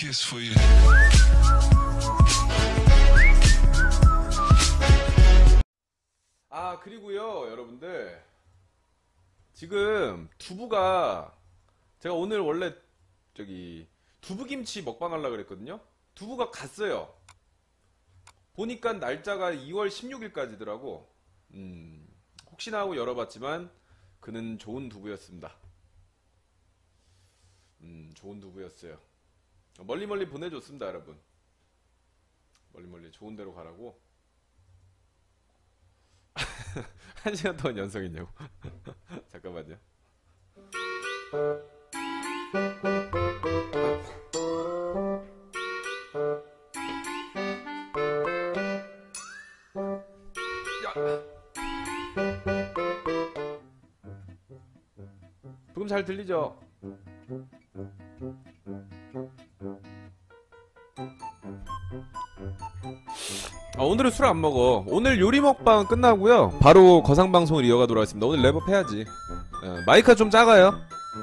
kiss for you. 아, 그리고요, 여러분들. 지금 두부가 제가 오늘 원래 저기 두부김치 먹방 하려고 그랬거든요. 두부가 갔어요. 보니까 날짜가 2월 16일까지더라고. 혹시나 하고 열어봤지만 그는 좋은 두부였습니다. 좋은 두부였어요. 멀리 보내줬습니다, 여러분. 멀리 좋은 데로 가라고. 1시간 동안 연속이냐고. 잠깐만요. 부금 잘 들리죠? 오늘은 술 안 먹어. 오늘 요리 먹방 끝나고요 바로 거상방송을 이어가도록 하겠습니다. 오늘 랩업 해야지. 마이크가 좀 작아요.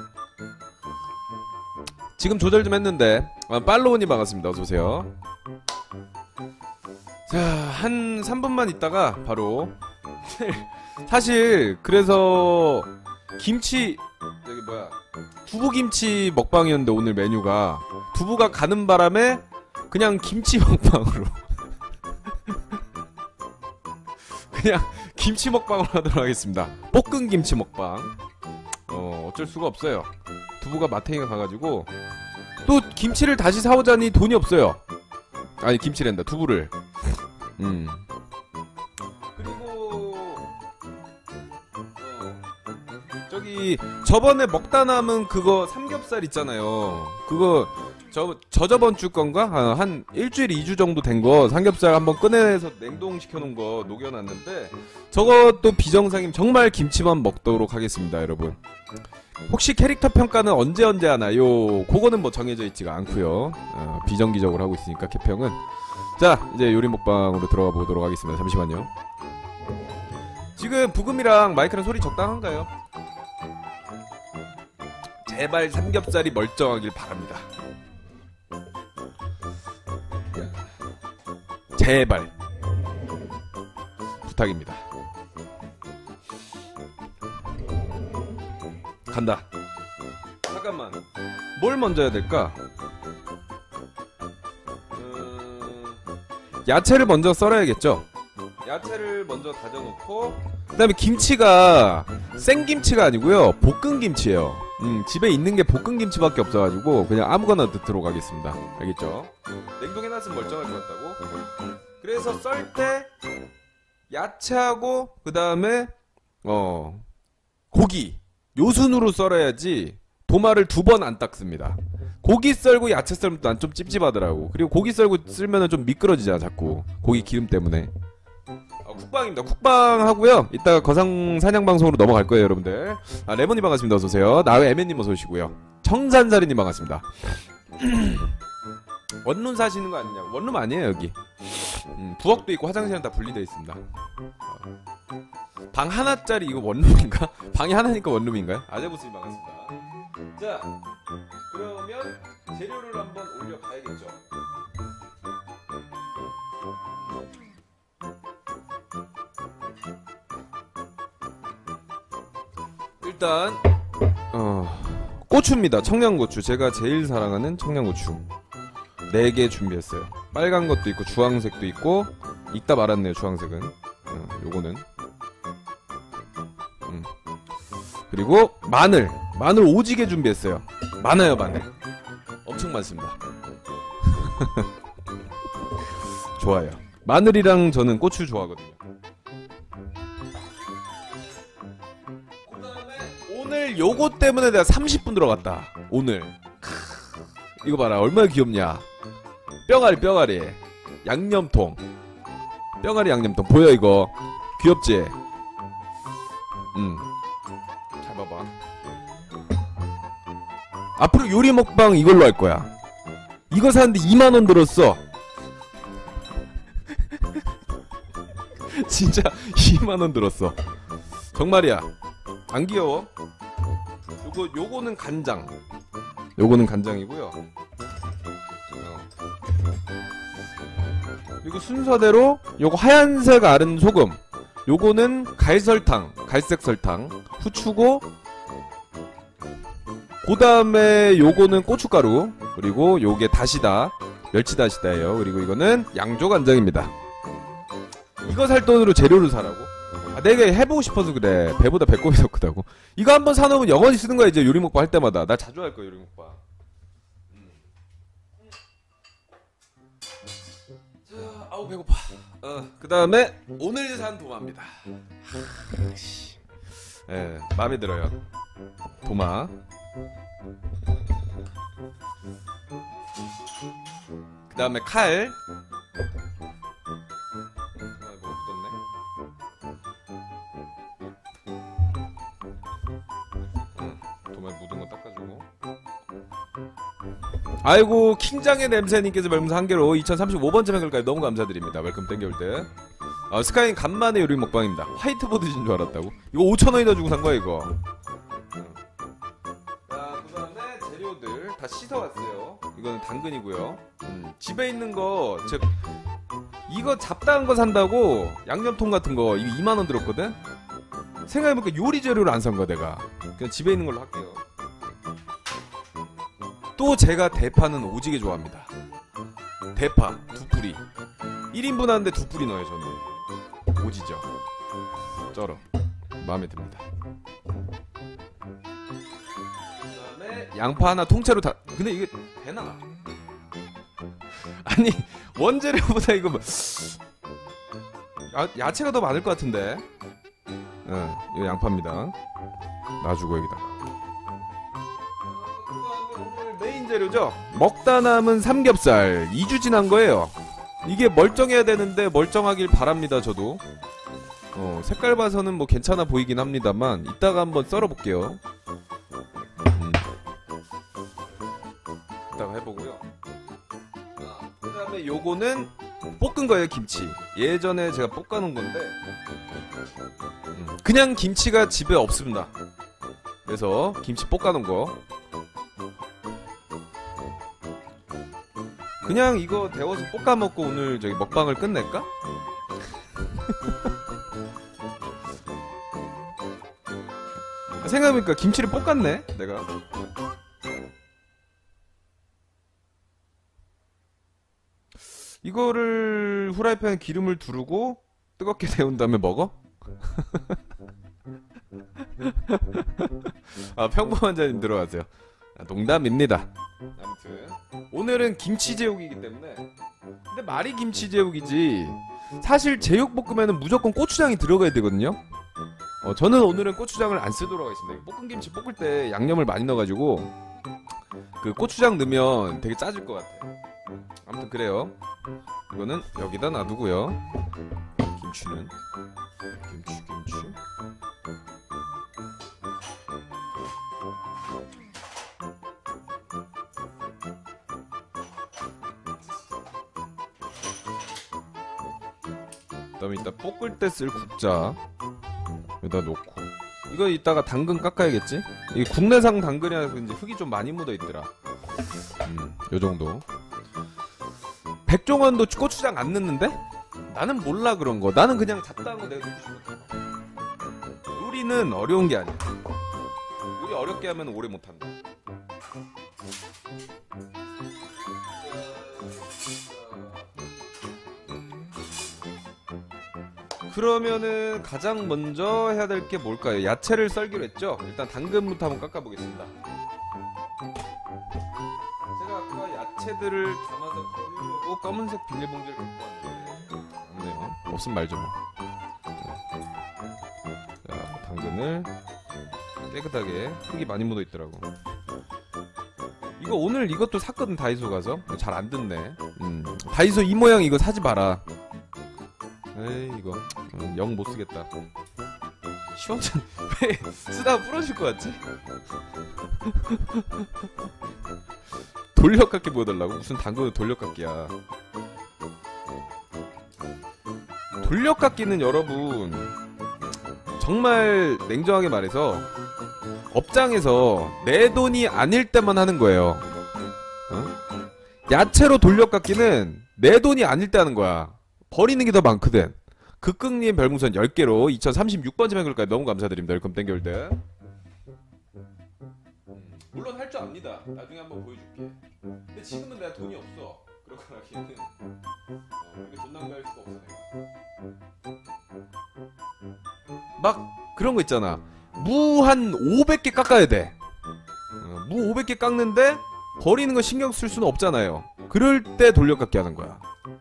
지금 조절 좀 했는데. 팔로우님 반갑습니다. 어서오세요. 자, 한 3분만 있다가 바로 사실 그래서 김치 여기 뭐야 두부김치 먹방이었는데 오늘 메뉴가 두부가 가는 바람에 그냥 김치 먹방으로 그냥 김치 먹방으로 하도록 하겠습니다. 볶은 김치 먹방. 어쩔 수가 없어요. 두부가 마탱이가 가가지고 또 김치를 다시 사오자니 돈이 없어요. 아니 김치랜다 두부를. 그리고 저기 저번에 먹다 남은 그거 삼겹살 있잖아요. 그거 저번 주 건가? 한 일주일 2주 정도 된 거 삼겹살 한번 꺼내서 냉동시켜놓은 거 녹여놨는데 저것도 비정상임. 정말 김치만 먹도록 하겠습니다, 여러분. 혹시 캐릭터 평가는 언제 하나요? 그거는 뭐 정해져 있지가 않고요. 비정기적으로 하고 있으니까 캐평은. 자, 이제 요리 먹방으로 들어가 보도록 하겠습니다. 잠시만요. 지금 부금이랑 마이크랑 소리 적당한가요? 제발 삼겹살이 멀쩡하길 바랍니다. 제발 부탁입니다. 간다. 잠깐만, 뭘 먼저 해야 될까? 야채를 먼저 썰어야겠죠? 야채를 먼저 다져놓고 그 다음에 김치가 생김치가 아니고요 볶은 김치예요. 집에 있는 게 볶은 김치밖에 없어가지고 그냥 아무거나 넣도록 하겠습니다. 알겠죠? 냉동해놨으면 멀쩡할 것 같다고. 그래서 썰 때 야채하고 그 다음에 고기 요 순으로 썰어야지 도마를 2번 안 닦습니다. 고기 썰고 야채 썰면 난 좀 찝찝하더라고. 그리고 고기 썰고 쓸면은 좀 미끄러지잖아 자꾸 고기 기름 때문에. 쿡방입니다. 쿡방 하고요. 이따가 거상 사냥 방송으로 넘어갈 거예요, 여러분들. 레몬님 반갑습니다. 어서 오세요. 나의 에멘님 어서 오시고요. 청산사리님 반갑습니다. 원룸 사시는 거 아니냐고. 원룸 아니에요 여기. 부엌도 있고 화장실은 다 분리되어 있습니다. 방 하나짜리 이거 원룸인가? 방이 하나니까 원룸인가요? 아재보스님 반갑습니다. 자, 그러면 재료를 한번 올려가야겠죠. 일단 고추입니다. 청양고추. 제가 제일 사랑하는 청양고추 4개 준비했어요. 빨간 것도 있고 주황색도 있고. 읽다 말았네요 주황색은. 요거는 그리고 마늘 오지게 준비했어요. 많아요 마늘. 엄청 많습니다. 좋아요. 마늘이랑 저는 고추 좋아하거든요. 오늘 요거 때문에 내가 30분 들어갔다. 오늘 이거 봐라 얼마나 귀엽냐. 뼈가리 양념통. 뼈가리 양념통 보여 이거? 귀엽지? 잘 봐봐. 앞으로 요리 먹방 이걸로 할 거야. 이거 사는데 2만원 들었어. 진짜 2만원 들었어. 정말이야. 안 귀여워? 요거는 간장. 요거는 간장이고요. 그리고 순서대로 요거 하얀색 알은 소금, 요거는 갈설탕, 갈색 설탕, 후추고, 그 다음에 요거는 고춧가루, 그리고 요게 다시다, 멸치다시다예요. 그리고 이거는 양조간장입니다. 이거 살 돈으로 재료를 사라고? 아, 내가 해보고 싶어서 그래. 배보다 배꼽이 더 크다고. 이거 한번 사놓으면 영원히 쓰는 거야. 이제 요리먹방 할 때마다. 나 자주 할 거야 요리먹방. 자, 아우 배고파. 그 다음에 오늘 산 도마입니다. 예, 마음에 들어요. 도마. 그 다음에 칼. 도마에 묻은 거 닦아주고. 아이고 킹장의 냄새님께서 별풍선 한 개로 2035번째 팬클까지 너무 감사드립니다. 웰컴 땡겨올때. 스카이는 간만에 요리 먹방입니다. 화이트보드인 줄 알았다고? 이거 5,000원이나 주고 산 거야 이거. 자, 그 다음에 재료들 다 씻어왔어요. 이거는 당근이고요. 집에 있는 거 이거 잡다한 거 산다고 양념통 같은 거 이거 2만원 들었거든? 생각해보니까 요리 재료를 안 산 거야 내가. 그냥 집에 있는 걸로 할게요. 또 제가 대파는 오지게 좋아합니다. 대파 2뿌리 1인분 하는데 2뿌리 넣어요 저는. 오지죠. 쩔어. 마음에 듭니다. 그 다음에 양파 하나 통째로 다. 근데 이게 되나? 아니 원재료보다 이거 야채가 더 많을 것 같은데. 이거 양파입니다. 놔주고 여기다가. 오늘 메인 재료죠. 먹다 남은 삼겹살 2주 지난 거예요. 이게 멀쩡해야 되는데 멀쩡하길 바랍니다. 저도 색깔 봐서는 뭐 괜찮아 보이긴 합니다만 이따가 한번 썰어볼게요. 이따가 해보고요. 그 다음에 요거는 볶은 거예요. 김치. 예전에 제가 볶아놓은 건데 그냥 김치가 집에 없습니다. 그래서 김치 볶아놓은 거 그냥 이거 데워서 볶아 먹고 오늘 저기 먹방을 끝낼까? 생각해보니까 김치를 볶았네 내가. 이거를 후라이팬에 기름을 두르고 뜨겁게 데운 다음에 먹어? 평범한 자님 들어가세요. 농담입니다. 아무튼 오늘은 김치 제육이기 때문에. 근데 말이 김치 제육이지 사실 제육볶음에는 무조건 고추장이 들어가야 되거든요. 저는 오늘은 고추장을 안 쓰도록 하겠습니다. 볶은 김치 볶을 때 양념을 많이 넣어가지고 그 고추장 넣으면 되게 짜질 것 같아요. 아무튼 그래요. 이거는 여기다 놔두고요. 김치는 김치 그다음에 이따 볶을 때 쓸 국자 여기다 놓고 이거 이따가 당근 깎아야겠지? 이게 국내산 당근이라서 이제 흙이 좀 많이 묻어있더라. 요정도. 백종원도 고추장 안 넣는데? 나는 몰라 그런 거. 나는 그냥 잡다한 거 내가 넣고 싶었어. 요리는 어려운 게 아니야. 요리 어렵게 하면 오래 못한다. 그러면은 가장 먼저 해야 될 게 뭘까요? 야채를 썰기로 했죠? 일단 당근부터 한번 깎아보겠습니다. 제가 아까 야채들을 담아서 버리려고 검은색 비닐봉지를 갖고 왔는데 없네요. 없으면 말죠 뭐. 자, 당근을 깨끗하게 흙이 많이 묻어있더라고. 이거 오늘 이것도 샀거든 다이소 가서. 잘 안 듣네. 다이소 이 모양 이거 사지 마라. 에이 이거 영 못쓰겠다. 시원찮. 왜 쓰다가 부러질 것 같지? 돌려깎기 보여달라고? 무슨 당근은 돌려깎기야. 돌려깎기는 여러분 정말 냉정하게 말해서 업장에서 내 돈이 아닐 때만 하는 거예요. 야채로 돌려깎기는 내 돈이 아닐 때 하는 거야. 버리는 게 더 많거든. 극극님 별풍선 10개로 2036번째 맹글까지 너무 감사드립니다. 웰컴 땡겨올드. 물론 할 줄 압니다. 나중에 한번 보여줄게. 근데 지금은 내가 돈이 없어. 그렇거나 걔는 이렇게 돈 낭비할 수가 없어 내가. 막 그런 거 있잖아. 무 한 500개 깎아야 돼. 무 500개 깎는데 버리는 거 신경 쓸 수는 없잖아요. 그럴 때 돌려깎기 하는 거야.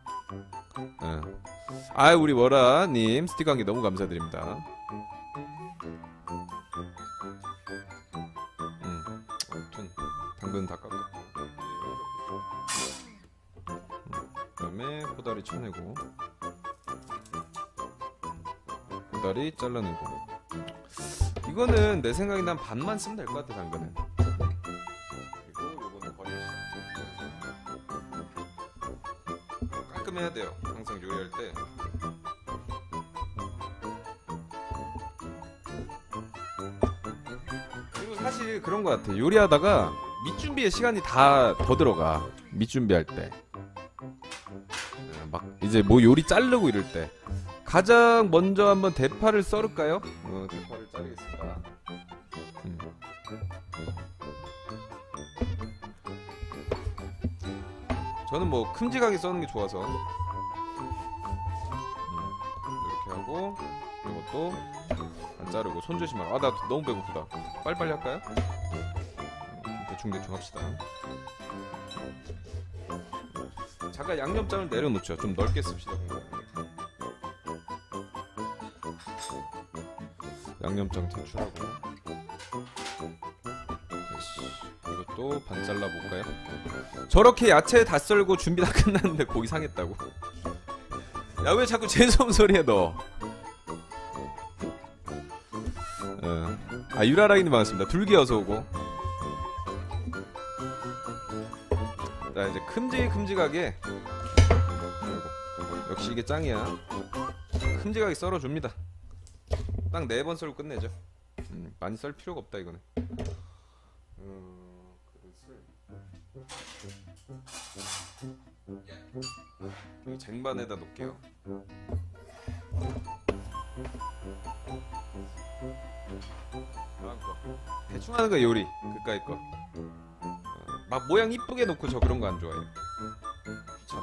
아, 우리 워라님 스티커 한 개 너무 감사드립니다. 아무튼 당근 다 깎고. 그다음에 코다리 쳐내고, 코다리 잘라내고. 이거는 내 생각에 난 반만 쓰면 될 것 같아, 당근은. 그리고 요거는 버립시다. 깔끔해야 돼요. 항상 요리할 때. 그리고 사실 그런 것 같아. 요리하다가 밑준비에 시간이 다 더 들어가. 밑준비할 때. 막 이제 뭐 요리 자르고 이럴 때. 가장 먼저 한번 대파를 썰을까요? 대파를 자르겠습니다. 저는 뭐 큼직하게 써는 게 좋아서 이렇게 하고, 이것도 안 자르고 손 조심하라. 아, 나 너무 배고프다. 빨리빨리 할까요? 대충 합시다. 잠깐 양념장을 내려놓죠. 좀 넓게 씁시다. 양념장 퇴출하고, 이것도 반 잘라볼까요? 저렇게 야채 다 썰고 준비 다 끝났는데 고기 상했다고. 야, 왜 자꾸 죄송 소리해 너. 아, 유라라기님 반갑습니다. 둘기 어서오고. 자, 이제 큼직하게, 아이고, 역시 이게 짱이야. 큼직하게 썰어줍니다. 딱 4번 썰고 끝내죠. 많이 썰 필요가 없다 이거는. 그릇을 쟁반에다 놓을게요. 대충 하는 거 요리 그까이 거. 막 모양 이쁘게 놓고 저 그런 거 안 좋아해요. 귀찮아.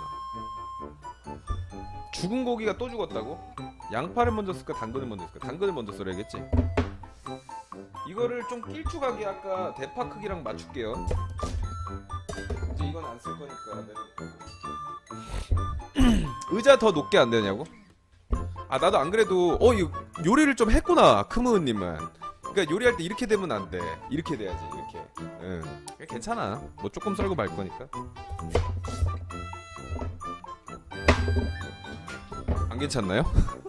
죽은 고기가 또 죽었다고? 양파를 먼저 쓸까 당근을 먼저 쓸까? 당근을 먼저 썰어야겠지. 이거를 좀 길쭉하게 아까 대파 크기랑 맞출게요. 이제 이건 안 쓸 거니까 내려놓고. 의자 더 높게 안 되냐고? 아, 나도 안 그래도 이거 요리를 좀 했구나 크무은님은. 그러니까 요리할 때 이렇게 되면 안 돼. 이렇게 돼야지 이렇게. 괜찮아. 뭐 조금 썰고 말 거니까. 안 괜찮나요?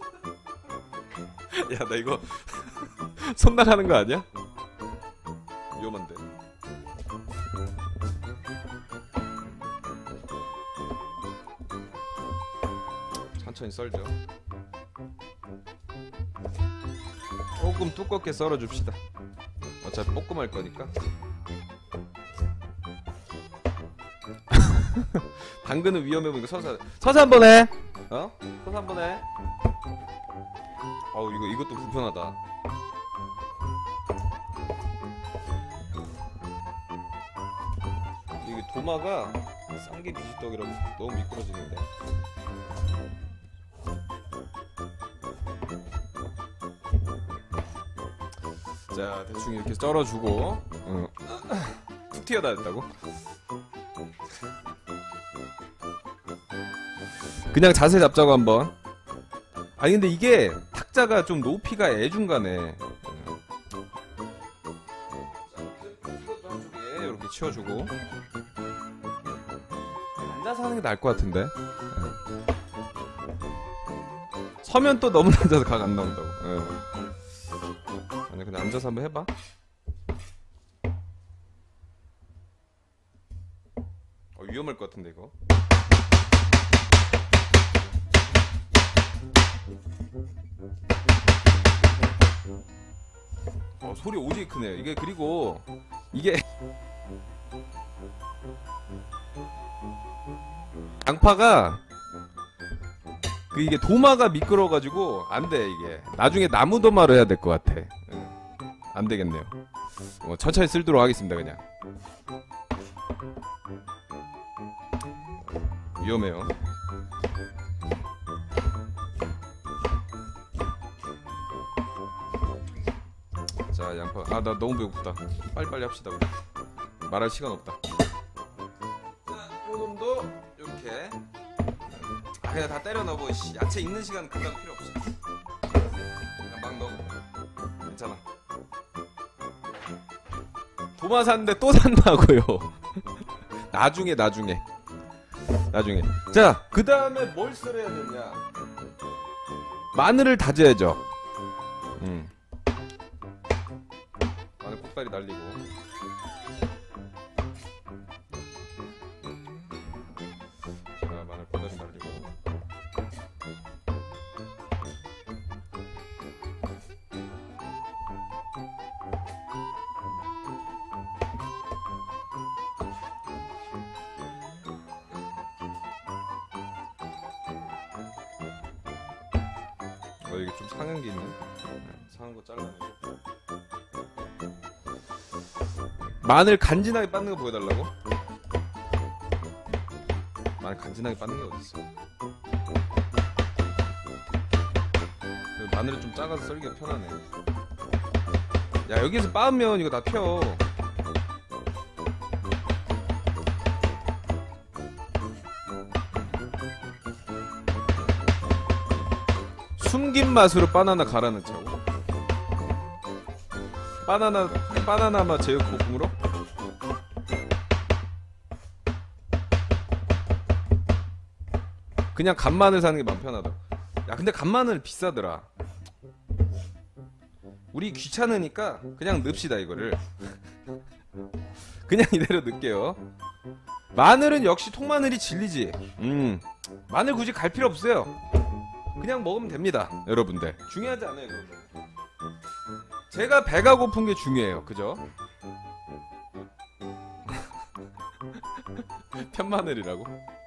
야, 나 이거 손 나가는 거 아니야? 위험한데. 천천히 썰죠. 조금 두껍게 썰어줍시다. 어차피 볶음할 거니까. 당근은 위험해 보니까 서서 한번 해. 서서 한번 해. 아우, 이것도 불편하다. 이게 도마가 쌍게 비지떡이라고 너무 미끄러지는데. 자, 대충 이렇게 썰어주고. 툭 튀어나왔다고? 그냥 자세 잡자고 한번. 아니 근데 이게 탁자가 좀 높이가 애중간에. 이것도 한쪽에 이렇게 치워주고. 앉아서 하는 게 나을 것 같은데. 서면 또 너무 앉아서 각 안 나온다고. 아니 그냥 앉아서 한번 해봐. 위험할 것 같은데 이거. 소리 오지게 크네요. 이게 그리고 이게 양파가 그 이게 도마가 미끄러워가지고 안 돼 이게. 나중에 나무 도마로 해야 될 것 같아. 안 되겠네요. 천천히 쓸도록 하겠습니다 그냥. 위험해요. 자 양파. 아 나 너무 배고프다. 빨리빨리 합시다 우리. 말할 시간 없다. 자 요놈도 이렇게. 아 그냥 다 때려 넣어. 야채 익는 시간 그다음 필요 없어. 그냥 막 넣어. 괜찮아. 도마 샀는데 또 산다고요. 나중에. 자, 그 다음에 뭘 썰어야 되냐? 마늘을 다져야죠. 마늘 꼭다리 날리고. 자, 마늘 꼭다리 날리고. 이게 좀 상한 게 있네. 상한 거 잘라내고. 마늘 간지나게 빻는 거 보여달라고? 마늘 간지나게 빻는 게 어딨어? 마늘이 좀 작아서 썰기가 편하네. 야 여기서 빻으면 이거 다 튀어. 숨긴 맛으로 바나나 갈아 넣자고. 바나나 맛 제육볶음으로? 그냥 간마늘 사는 게 마음 편하다. 야 근데 간마늘 비싸더라. 우리 귀찮으니까 그냥 넣읍시다 이거를. 그냥 이대로 넣을게요. 마늘은 역시 통마늘이 진리지. 마늘 굳이 갈 필요 없어요. 그냥 먹으면 됩니다 여러분들. 중요하지 않아요 여러분들. 제가 배가 고픈 게 중요해요 그죠? 편마늘이라고?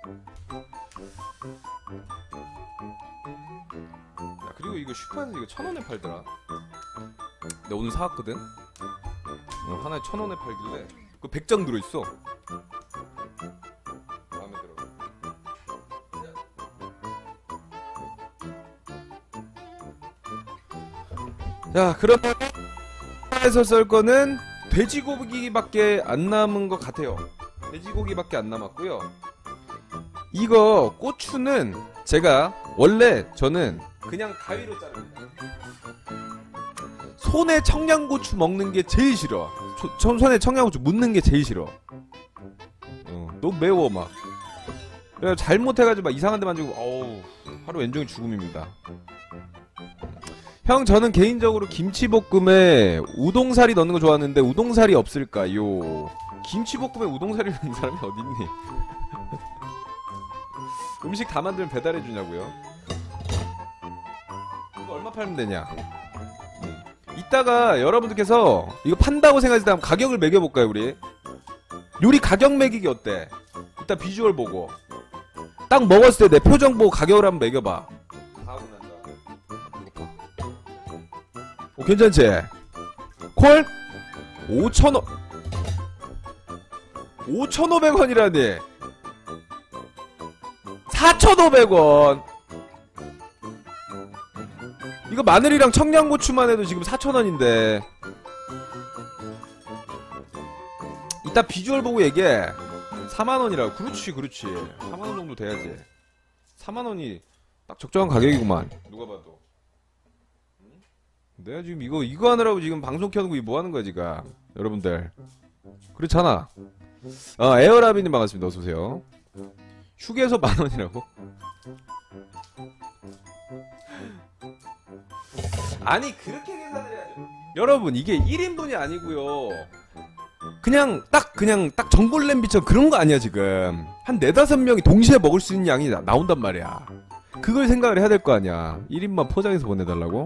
야 그리고 이거 슈퍼에서 이거 1,000원에 팔더라. 내가 오늘 사왔거든? 하나에 1,000원에 팔길래 그거 100장 들어있어. 마음에 들어. 자 그러면 에서 썰 거는 돼지고기밖에 안 남은 것 같아요. 돼지고기밖에 안 남았고요. 이거 고추는 제가 원래 저는 그냥 가위로 자릅니다. 손에 청양고추 먹는 게 제일 싫어. 손에 청양고추 묻는 게 제일 싫어. 너무 매워 막. 그래서 잘못해가지고 막 이상한 데 만지고 어우 하루 왼종일 죽음입니다. 형 저는 개인적으로 김치볶음에 우동사리 넣는 거 좋아하는데 우동사리 없을까요? 김치볶음에 우동사리 넣는 사람이 어딨니? 음식 다 만들면 배달해주냐고요? 이거 얼마 팔면 되냐? 이따가 여러분들께서 이거 판다고 생각하시다면 가격을 매겨볼까요 우리? 요리 가격 매기기 어때? 이따 비주얼 보고 딱 먹었을 때 내 표정 보고 가격을 한번 매겨봐. 괜찮지? 콜? 5,500원이라니 4,500원. 이거 마늘이랑 청양고추만 해도 지금 4,000원인데 이따 비주얼 보고 얘기해. 4만원이라고. 그렇지 4만원 정도 돼야지. 4만원이 딱 적정한 가격이구만 누가 봐도. 내가 지금 이거 하느라고 지금 방송 켜놓고 뭐 하는 거야 지금 여러분들. 그렇잖아. 에어라비님 반갑습니다. 어서오세요. 휴게소 10,000원이라고? 아니 그렇게 계산을 해야죠 여러분. 이게 1인분이 아니고요 그냥 딱 전골 냄비처럼 그런 거 아니야 지금. 한 4-5명이 동시에 먹을 수 있는 양이 나온단 말이야. 그걸 생각을 해야 될 거 아니야. 1인만 포장해서 보내달라고?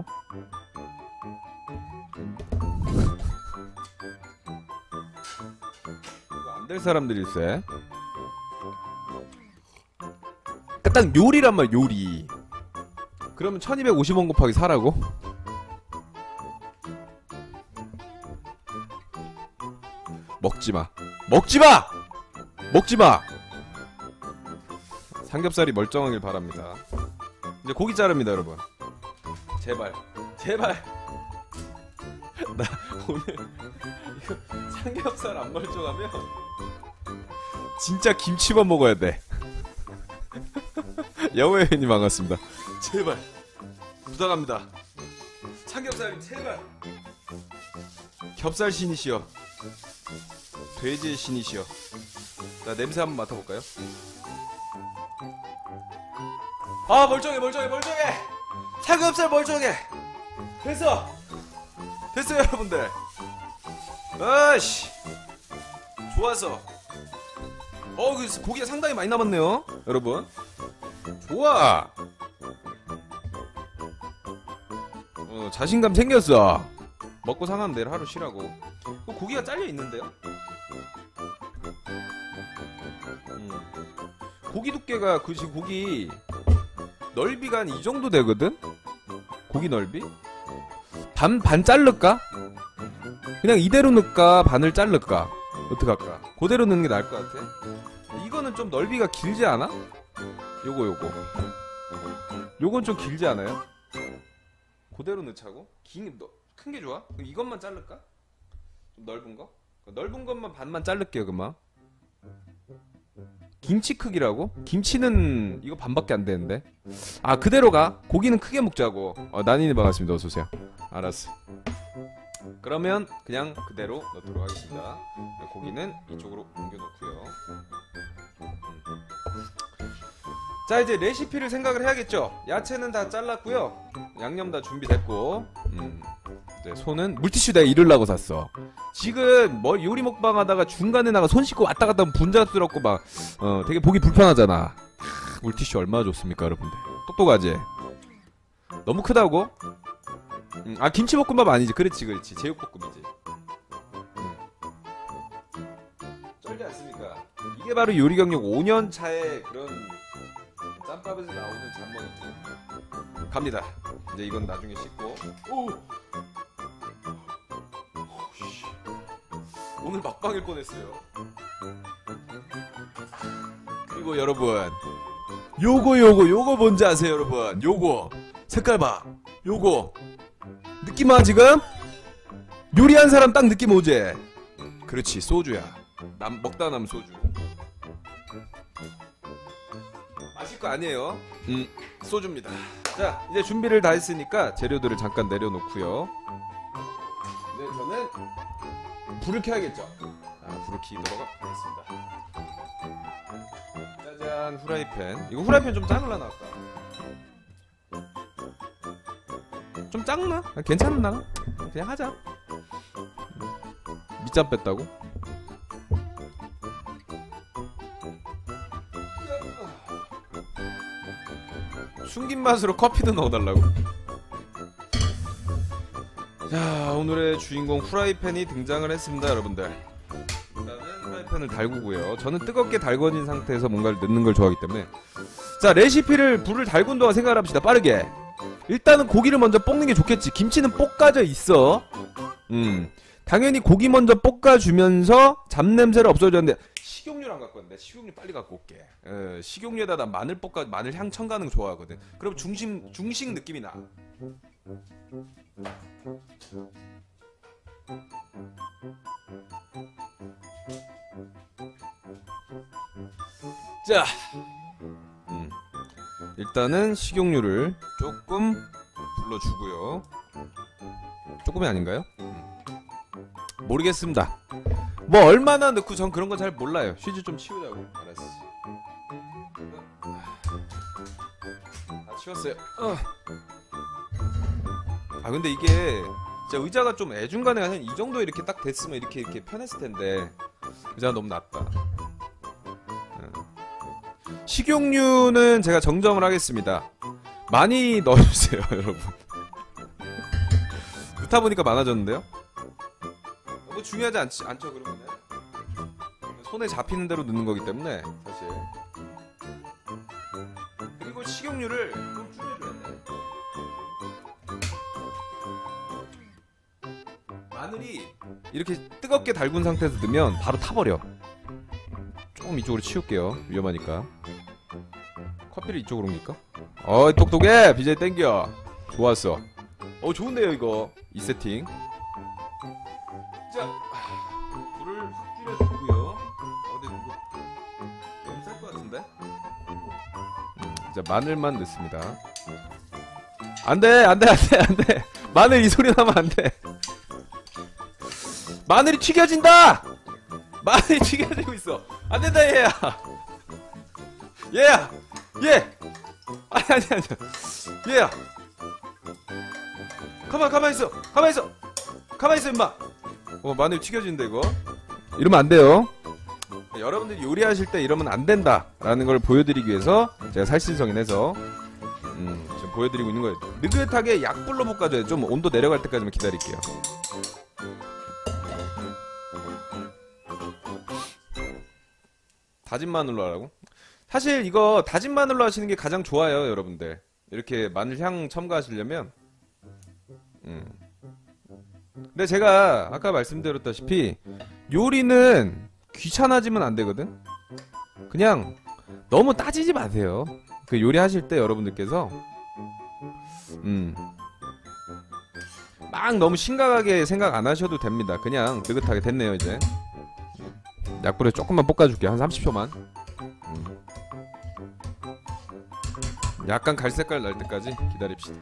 안 될 사람들일세. 딱 요리란 말 요리. 그러면 1250원 곱하기 4라고? 먹지마. 먹지마! 먹지마! 삼겹살이 멀쩡하길 바랍니다. 이제 고기 자릅니다, 여러분. 제발. 제발. 나 오늘 이거 삼겹살 안 멀쩡하면 진짜 김치만 먹어야 돼. 여우회원님 반갑습니다. 제발 부탁합니다. 삼겹살님 제발. 겹살 신이시여, 돼지의 신이시여. 나 냄새 한번 맡아볼까요? 아 멀쩡해 멀쩡해 멀쩡해. 삼겹살 멀쩡해. 됐어 됐어요 여러분들. 아씨 좋았어. 그 고기가 상당히 많이 남았네요 여러분. 좋아. 자신감 생겼어. 먹고 상하면 내일 하루 쉬라고. 고기가 잘려있는데요? 고기 두께가 지금 고기 넓이가 한 이 정도 되거든? 고기 넓이? 반 자를까? 그냥 이대로 넣을까? 반을 자를까? 어떡할까? 그대로 넣는 게 나을 것 같아. 이거는 좀 넓이가 길지 않아? 요건 좀 길지 않아요? 그대로 넣자고? 큰 게 좋아? 그럼 이것만 자를까? 좀 넓은 거? 넓은 것만 반만 자를게요 그만. 김치 크기라고? 김치는 이거 반밖에 안 되는데. 아 그대로 가. 고기는 크게 먹자고. 난이네 반갑습니다. 어서오세요. 알았어. 그러면 그냥 그대로 넣도록 하겠습니다. 고기는 이쪽으로 옮겨놓고요. 자 이제 레시피를 생각을 해야겠죠. 야채는 다 잘랐고요. 양념 다 준비됐고. 이제 손은 물티슈 내가 이르려고 샀어. 지금 뭐 요리 먹방 하다가 중간에 나가 손 씻고 왔다 갔다 하면 분자스럽고 막 되게 보기 불편하잖아. 물티슈 얼마나 좋습니까 여러분들. 똑똑하지? 너무 크다고? 김치볶음밥 아니지. 그렇지 제육볶음이지. 쩔지 않습니까? 이게 바로 요리 경력 5년 차의 그런 짬밥에서 나오는 잠머리. 갑니다. 이제 이건 나중에 씻고. 오늘 막방일 뻔했어요. 그리고 여러분 요거 뭔지 아세요 여러분? 요거 색깔 봐. 요거 느낌 와 지금? 요리한 사람 딱 느낌 오지? 그렇지 소주야. 먹다 남은 소주. 마실 거 아니에요. 소주입니다. 자 이제 준비를 다 했으니까 재료들을 잠깐 내려놓고요. 네 저는 불을 켜야겠죠. 불을 켜도록 하겠습니다. 짜잔 후라이팬. 이거 후라이팬 좀 작을라나 아까? 좀 작나? 괜찮나? 그냥 하자. 밑잠 뺐다고? 숨긴 맛으로 커피도 넣어달라고? 자 오늘의 주인공 후라이팬이 등장을 했습니다 여러분들. 일단은 후라이팬을 달구고요. 저는 뜨겁게 달궈진 상태에서 뭔가를 넣는 걸 좋아하기 때문에. 자 레시피를 불을 달군 동안 생각을 합시다. 빠르게. 일단은 고기를 먼저 볶는 게 좋겠지. 김치는 볶아져 있어. 당연히 고기 먼저 볶아주면서 잡냄새를 없애줬는데 식용유를 안 갖고 왔는데 식용유 빨리 갖고 올게. 식용유에다 나 마늘 볶아 마늘 향 첨가하는 거 좋아하거든. 그럼 중식 느낌이 나. 자, 일단은 식용유를 조금 불러주고요. 조금이 아닌가요? 모르겠습니다. 뭐 얼마나 넣고 전 그런 건 잘 몰라요. 휴지 좀 치우자고. 알았어. 다 치웠어요. 근데 이게 진짜 의자가 좀 애중간에 한 이 정도 이렇게 딱 됐으면 이렇게 편했을 텐데 의자가 너무 낮다. 식용유는 제가 정정을 하겠습니다. 많이 넣어주세요 여러분. 넣다 보니까 많아졌는데요? 뭐 중요하지 않죠 그러면. 손에 잡히는 대로 넣는 거기 때문에 사실. 그리고 식용유를 좀 줄여줘야 돼. 마늘이 이렇게 뜨겁게 달군 상태에서 넣으면 바로 타버려. 조금 이쪽으로 치울게요. 위험하니까. 커피를 이쪽으로 옮길까? 똑똑해! BJ 땡겨. 좋았어. 좋은데요 이거. 이 세팅. 자, 불을 확 줄여주고요. 근데 이거 너무 셀 것 같은데? 자, 마늘만 넣습니다. 안돼. 마늘 이 소리 나면 안돼. 마늘이 튀겨진다. 마늘이 튀겨지고 있어. 안된다 얘야. 얘. 아니. 얘야. 가만히 있어 임마. 마늘 튀겨진다 이거. 이러면 안 돼요. 여러분들이 요리하실 때 이러면 안 된다 라는 걸 보여드리기 위해서 제가 살신성인해서 지금 보여드리고 있는 거예요. 느긋하게 약불로 볶아줘요. 좀 온도 내려갈 때까지만 기다릴게요. 다진 마늘로 하라고? 사실 이거 다진 마늘로 하시는 게 가장 좋아요 여러분들. 이렇게 마늘 향 첨가하시려면. 근데 제가 아까 말씀드렸다시피 요리는 귀찮아지면 안 되거든. 그냥 너무 따지지 마세요. 그 요리하실 때 여러분들께서 막 너무 심각하게 생각 안 하셔도 됩니다. 그냥 느긋하게 됐네요 이제. 약불에 조금만 볶아줄게요. 한 30초만. 약간 갈색깔 날 때까지 기다립시다.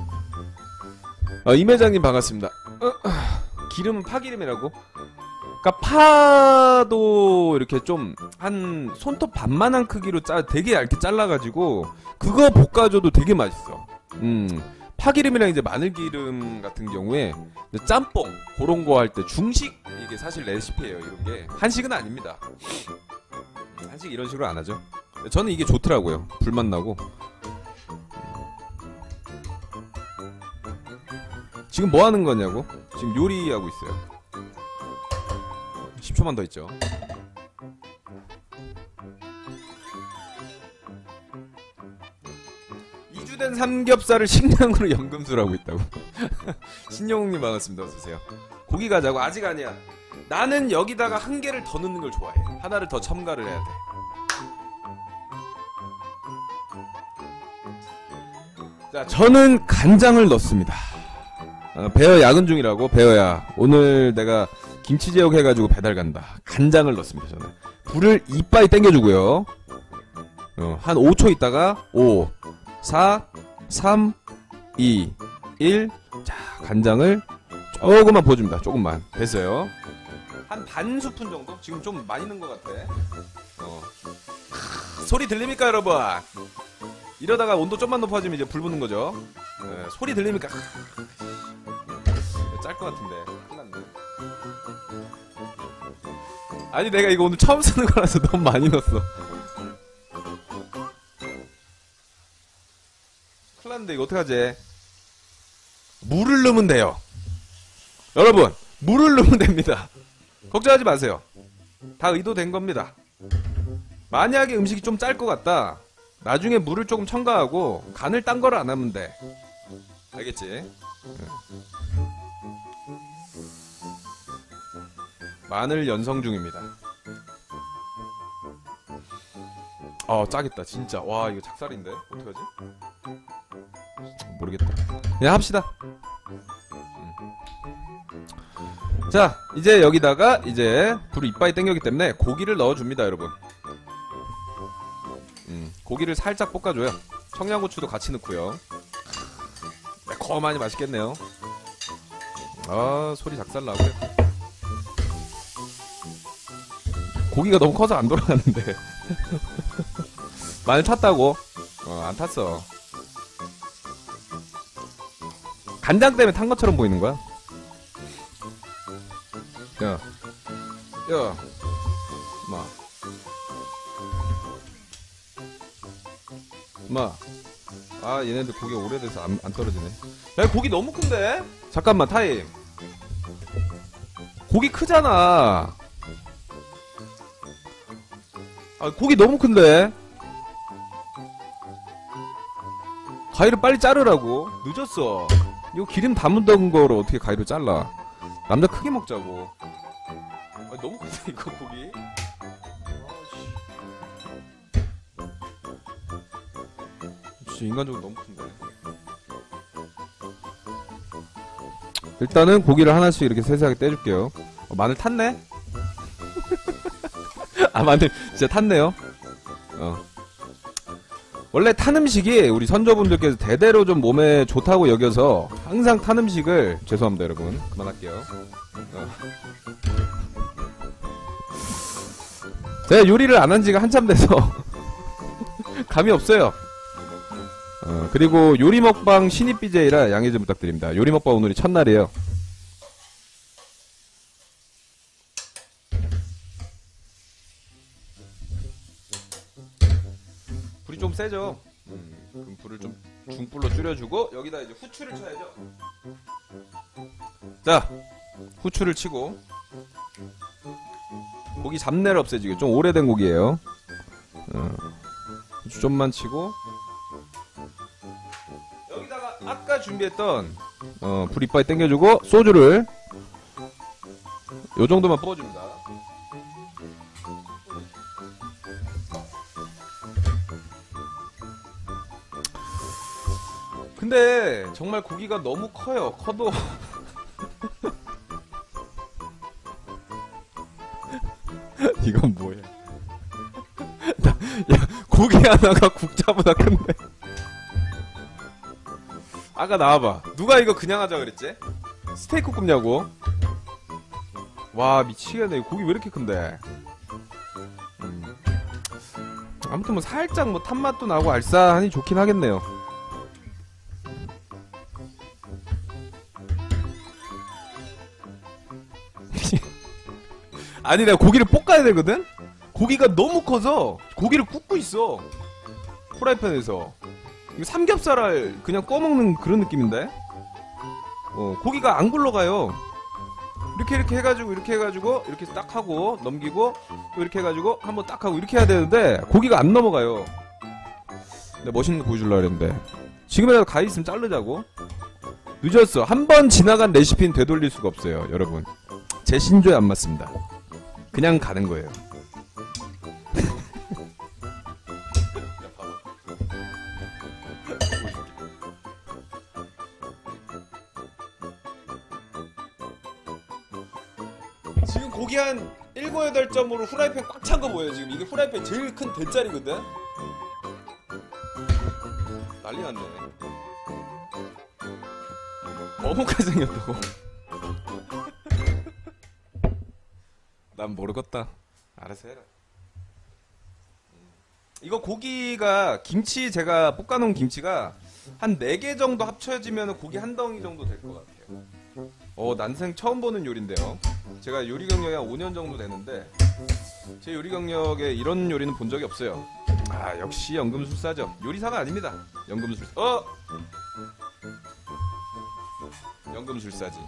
임회장님 반갑습니다. 기름은 파기름이라고? 그니까 파도 이렇게 좀 한 손톱 반만한 크기로 되게 얇게 잘라가지고 그거 볶아줘도 되게 맛있어. 파기름이랑 이제 마늘기름 같은 경우에 짬뽕 그런 거 할 때 중식 이게 사실 레시피예요. 이런 게 한식은 아닙니다. 한식 이런 식으로 안 하죠. 저는 이게 좋더라고요. 불맛 나고. 지금 뭐 하는 거냐고? 지금 요리하고 있어요. 10초만 더 있죠. 이주된 삼겹살을 식량으로 연금술하고 있다고. 신영웅님 반갑습니다. 어서오세요. 고기 가자고. 아직 아니야. 나는 여기다가 한 개를 더 넣는 걸 좋아해. 하나를 더 첨가를 해야 돼. 자, 저는 간장을 넣습니다. 배어 야근 중이라고. 배어야 오늘 내가 김치제육 해가지고 배달 간다. 간장을 넣습니다. 저는 불을 이빠이 땡겨주고요. 한 5초 있다가 5 4 3 2 1 자, 간장을 조금만 부어줍니다. 조금만. 됐어요. 한 반 스푼 정도? 지금 좀 많이 넣은 것 같아. 소리 들립니까 여러분? 이러다가 온도 좀만 높아지면 이제 불 붙는 거죠. 소리 들립니까? 짤 것 같은데. 큰일 났네. 아니 내가 이거 오늘 처음 쓰는 거라서 너무 많이 넣었어. 큰일 났는데 이거 어떡하지? 물을 넣으면 돼요. 여러분 물을 넣으면 됩니다. 걱정하지 마세요. 다 의도된 겁니다. 만약에 음식이 좀 짤 것 같다, 나중에 물을 조금 첨가하고 간을 딴 거를 안 하면 돼. 알겠지? 마늘 연성 중입니다. 짜겠다 진짜. 와 이거 작살인데 어떡하지? 모르겠다. 그냥 합시다. 자 이제 여기다가 이제 불을 이빠이 땡겼기 때문에 고기를 넣어줍니다 여러분. 고기를 살짝 볶아줘요. 청양고추도 같이 넣고요. 매콤하니 맛있겠네요. 소리 작살나고요. 고기가 너무 커서 안 돌아가는데. 마늘 탔다고? 안 탔어. 간장 때문에 탄 것처럼 보이는 거야. 야, 마. 얘네들 고기 오래돼서 안 떨어지네. 야, 고기 너무 큰데? 잠깐만, 타임. 고기 크잖아. 고기 너무 큰데? 가위를 빨리 자르라고. 늦었어. 이거 기름 담은던 거를 어떻게 가위로 잘라. 남자 크게 먹자고. 너무 크다 이거 고기. 진짜 인간적으로 너무 큰데. 일단은 고기를 하나씩 이렇게 세세하게 떼줄게요. 마늘 탔네? 아, 마늘 진짜 탔네요. 원래 탄 음식이 우리 선조분들께서 대대로 좀 몸에 좋다고 여겨서 항상 탄 음식을, 죄송합니다 여러분, 그만할게요. 제가 요리를 안 한 지가 한참 돼서 감이 없어요. 그리고 요리 먹방 신입 BJ라 양해 좀 부탁드립니다. 요리 먹방 오늘이 첫날이에요. 불이 좀 세죠? 그럼 불을 좀 중불로 줄여주고 여기다 이제 후추를 쳐야죠. 자, 후추를 치고 고기 잡내를 없애주게. 좀 오래된 고기예요. 후추 좀만 치고 여기다가 아까 준비했던 불 이빨 당겨주고 소주를 요 정도만 부어줍니다. 근데 정말 고기가 너무 커요. 커도 이건 뭐야? 야, 고기 하나가 국자보다 큰데. 아까 나와봐. 누가 이거 그냥 하자 그랬지? 스테이크 굽냐고? 와, 미치겠네. 고기 왜 이렇게 큰데? 아무튼 뭐 살짝 뭐 탄맛도 나고 알싸하니 좋긴 하겠네요. 아니, 내가 고기를 볶아야 되거든? 고기가 너무 커서 고기를 굽고 있어. 프라이팬에서. 이거 삼겹살을 그냥 꺼먹는 그런 느낌인데? 고기가 안 굴러가요. 이렇게 해가지고 이렇게 딱 하고 넘기고 또 이렇게 해가지고 한번 딱 하고 이렇게 해야 되는데 고기가 안 넘어가요. 내가 멋있는 거 보여주려고 했는데 지금이라도 가위 있으면 자르자고. 늦었어. 한 번 지나간 레시피는 되돌릴 수가 없어요 여러분. 제 신조에 안 맞습니다. 그냥 가는 거예요. 지금 고기 한 7, 8점으로 후라이팬 꽉 찬 거 보여요. 지금 이게 후라이팬 제일 큰 대짜리거든? 난리 났네. 어묵까지 생겼다고. 난 모르겠다. 알아서 해라. 이거 고기가 김치 제가 볶아놓은 김치가 한 4개 정도 합쳐지면 고기 한 덩이 정도 될 것 같아요. 난생 처음 보는 요리인데요. 제가 요리 경력이 한 5년 정도 되는데 제 요리 경력에 이런 요리는 본 적이 없어요. 아, 역시 연금술사죠. 요리사가 아닙니다. 연금술사. 연금술사지.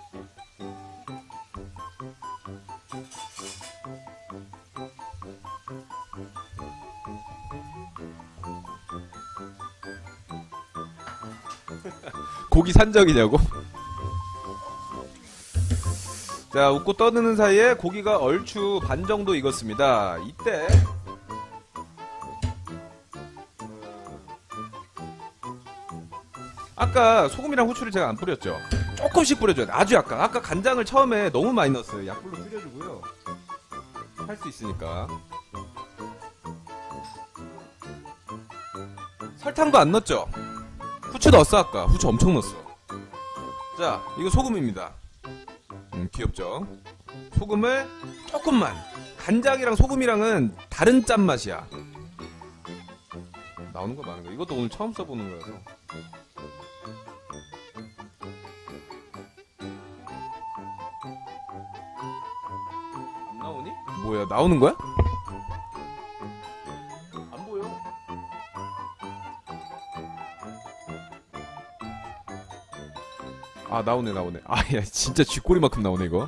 고기 산적이냐고? 자, 웃고 떠드는 사이에 고기가 얼추 반 정도 익었습니다. 이때 아까 소금이랑 후추를 제가 안 뿌렸죠? 조금씩 뿌려줘야 돼. 아주 약간. 아까 간장을 처음에 너무 많이 넣었어요. 약불로 줄여주고요. 할 수 있으니까. 설탕도 안 넣었죠? 후추 넣었어 아까. 후추 엄청 넣었어. 자, 이거 소금입니다. 귀엽죠? 소금을 조금만. 간장이랑 소금이랑은 다른 짠맛이야. 나오는 거 많은 거. 이것도 오늘 처음 써보는 거여서. 안 나오니? 뭐야, 나오는 거야? 안 보여. 아, 나오네. 아, 야, 진짜 쥐꼬리만큼 나오네, 이거.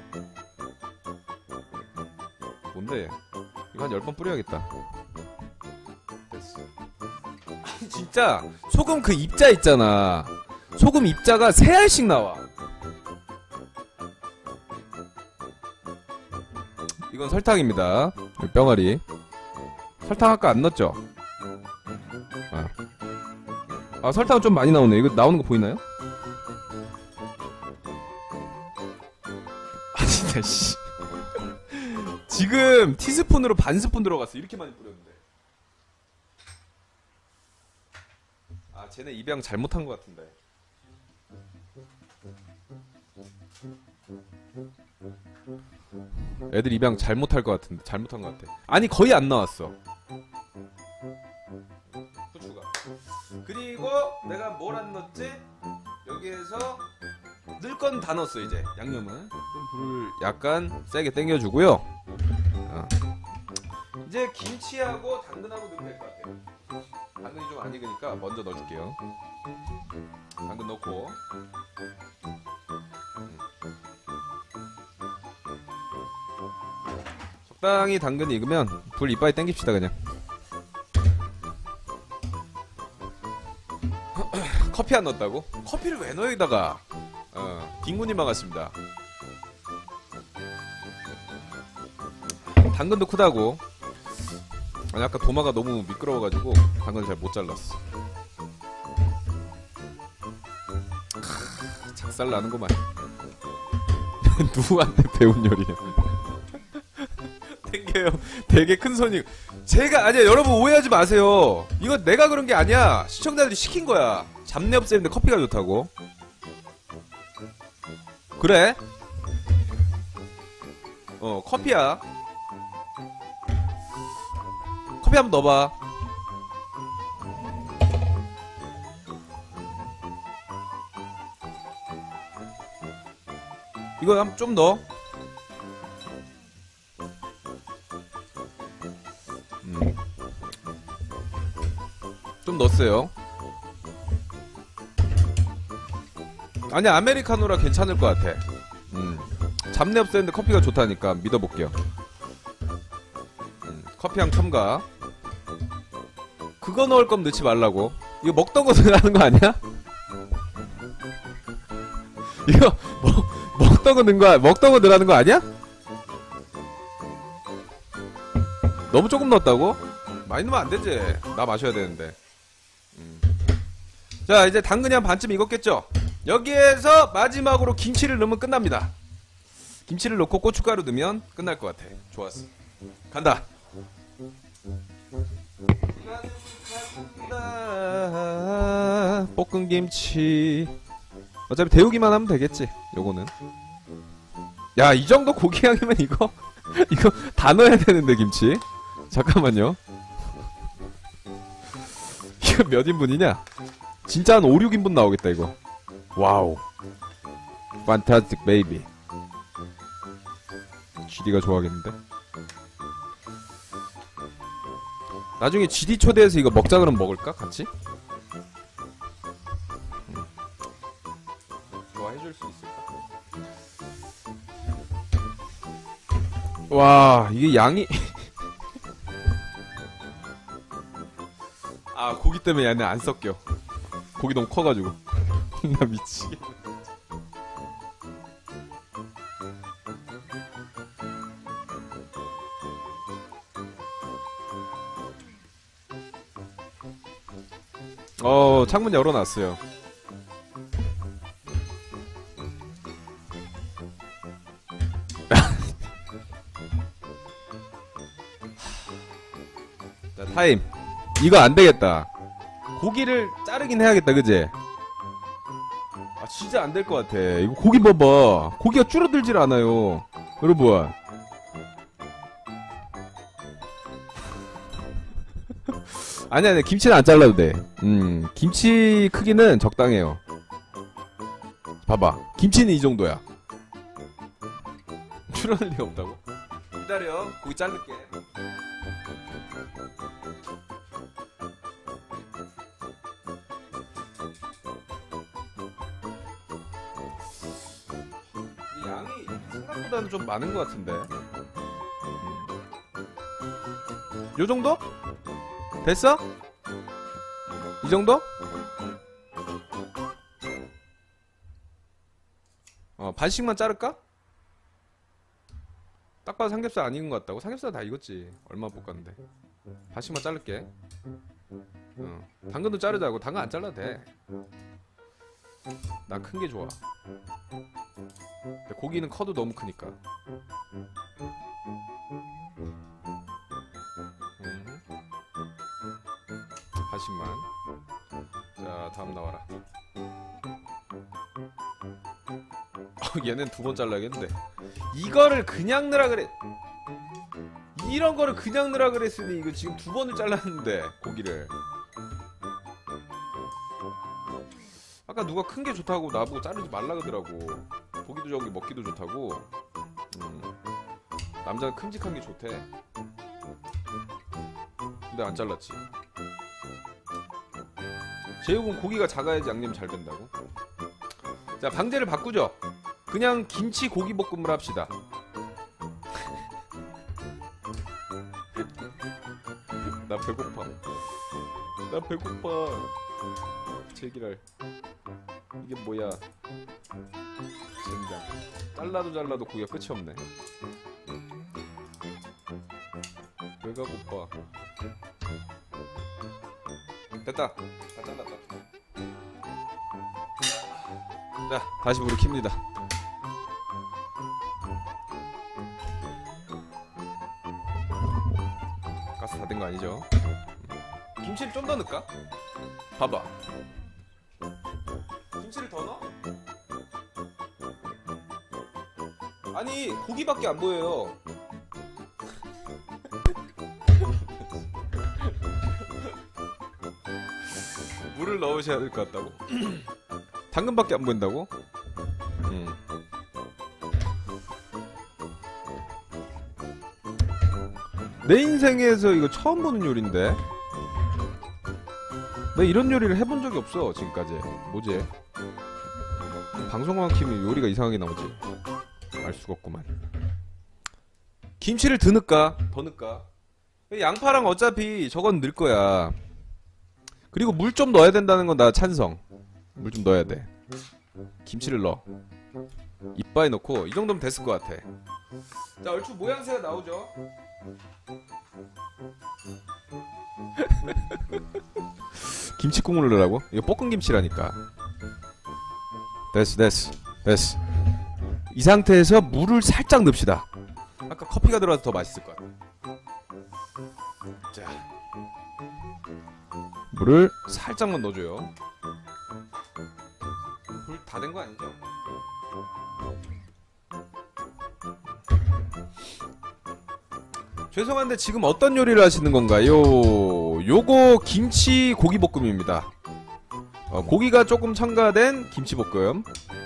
뭔데? 이거 한 10번 뿌려야겠다. 됐어. 진짜, 소금 그 입자 있잖아. 소금 입자가 3알씩 나와. 이건 설탕입니다. 병아리. 설탕 아까 안 넣었죠? 설탕 좀 많이 나오네. 이거 나오는 거 보이나요? 진짜 씨. 지금 티스푼으로 반 스푼 들어갔어. 이렇게 많이 뿌렸는데. 쟤네 입양 잘못한 것 같은데. 애들 입양 잘못할 것 같은데. 잘못한 것 같아. 아니 거의 안 나왔어. 후추가. 그리고 내가 뭘 안 넣었지? 여기에서 넣을 건 다 넣었어. 이제 양념은 좀 불을 약간 세게 당겨주고요. 이제 김치하고 당근하고 넣으면 될 것 같아요. 당근이 좀 안 익으니까 먼저 넣어줄게요. 당근 넣고 적당히 당근이 익으면 불 이빨에 당깁시다. 그냥 커피 안 넣었다고? 커피를 왜 넣어 여기다가? 딩군이 막았습니다. 당근도 크다고. 아니 아까 도마가 너무 미끄러워가지고 당근을 잘 못 잘랐어. 작살 나는구만. 누구한테 배운 요리야? 땡겨요. 되게 큰 손이. 제가 아니야. 여러분 오해하지 마세요. 이거 내가 그런 게 아니야. 시청자들이 시킨 거야. 잡내 없애는데 커피가 좋다고. 그래? 커피야. 커피 한번 넣어봐. 이거 한번 좀 넣어. 좀 넣었어요. 아니 아메리카노라 괜찮을 것 같아. 잡내 없애는데 커피가 좋다니까 믿어볼게요. 커피향 첨가. 그거 넣을 거면 넣지 말라고. 이거 먹던 거 넣으라는 거 아니야? 이거 먹던 거 넣은 거야. 먹던 거 넣으라는 거 아니야? 너무 조금 넣었다고? 많이 넣으면 안 되지. 나 마셔야 되는데. 자 이제 당근이 한 반쯤 익었겠죠? 여기에서 마지막으로 김치를 넣으면 끝납니다. 김치를 넣고 고춧가루 넣으면 끝날 것 같아. 좋았어. 간다. 볶은 김치. 어차피 데우기만 하면 되겠지. 요거는. 야, 이 정도 고기 향이면 이거 다 넣어야 되는데 김치. 잠깐만요. 이거 몇 인분이냐? 진짜 한 5, 6인분 나오겠다 이거. 와우. 판타스틱 베이비. GD가 좋아하겠는데? 나중에 GD 초대해서 이거 먹자 그러면 먹을까? 같이? 좋아해줄 수 있을까? 와, 이게 양이 아, 고기 때문에 얘네 안 섞여. 고기 너무 커가지고. 나 미치겠네. 창문 열어놨어요. 자, 타임. 이거 안 되겠다. 고기를 자르긴 해야겠다, 그지? 아, 진짜 안 될 것 같아. 이거 고기 봐봐. 고기가 줄어들질 않아요. 여러분. 아니야, 김치는 안 잘라도 돼. 김치 크기는 적당해요. 봐봐. 김치는 이 정도야. 줄어들 리가 없다고? 기다려. 고기 자를게. 양이 생각보다는 좀 많은 것 같은데. 요 정도? 됐어? 이 정도? 반씩만 자를까? 딱 봐도 삼겹살 안 익은 것 같다고? 삼겹살 다 익었지. 얼마 볶았는데. 반씩만 자를게. 당근도 자르자고. 당근 안 잘라도 돼. 난 큰 게 좋아. 근데 고기는 커도 너무 크니까. 반씩만. 자, 다음 나와라. 얘는 두 번 잘라야겠는데. 이거를 그냥 넣으라 그래. 이런 거를 그냥 넣으라 그랬으니 이거 지금 두 번을 잘랐는데 고기를. 아까 누가 큰 게 좋다고 나보고 자르지 말라 그러더라고. 고기도 저기 먹기도 좋다고. 남자는 큼직한 게 좋대. 근데 안 잘랐지. 제육은 고기가 작아야지 양념 잘 된다고. 자, 방제를 바꾸죠. 그냥 김치 고기 볶음을 합시다. 나 배고파. 나 배고파. 제기랄. 이게 뭐야? 젠장. 잘라도 고기가 끝이 없네. 배가 고파. 됐다. 다 잘랐다. 자, 다시 불을 킵니다. 가스 다 된 거 아니죠? 김치를 좀 더 넣을까? 봐봐. 김치를 더 넣어? 아니, 고기밖에 안 보여요. 물을 넣으셔야 될 것 같다고? 당근밖에 안 보인다고? 내 인생에서 이거 처음 보는 요리인데? 나 이런 요리를 해본 적이 없어 지금까지. 뭐지? 방송만 키면 요리가 이상하게 나오지. 알 수가 없구만. 김치를 더 넣을까? 더 넣을까? 양파랑 어차피 저건 넣을 거야. 그리고 물 좀 넣어야 된다는 건 나 찬성. 물 좀 넣어야 돼. 김치를 넣어. 이빠이 넣고 이 정도면 됐을 것 같아. 자, 얼추 모양새가 나오죠? 김치 국물을 넣으라고? 이거 볶은 김치라니까. 됐어. 이 상태에서 물을 살짝 넣읍시다. 아까 커피가 들어가서 더 맛있을 것 같아. 자, 물을 살짝만 넣어줘요. 불 다 된 거 아니죠? 죄송한데 지금 어떤 요리를 하시는 건가요? 요거 김치 고기볶음입니다. 고기가 조금 첨가된 김치볶음.